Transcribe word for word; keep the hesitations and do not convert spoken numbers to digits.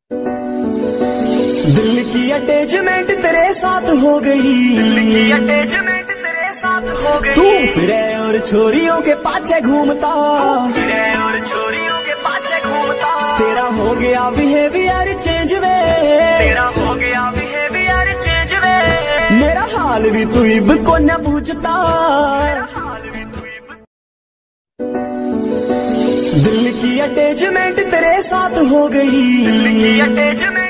दिल की अटैचमेंट तेरे साथ हो गई, दिल की अटैचमेंट तेरे साथ हो गई। तू फिरे और छोरियों के पाछे घूमता, फिरे और छोरियों के पाछे घूमता। तेरा हो गया बिहेवियर चेंज वे, तेरा हो गया बिहेवियर चेंज वे। मेरा हाल भी तू इब को न पूछता, मेरा हाल भी तू इब। दिल की अटैचमेंट तेरे साथ हो गई, दिल की अटैचमेंट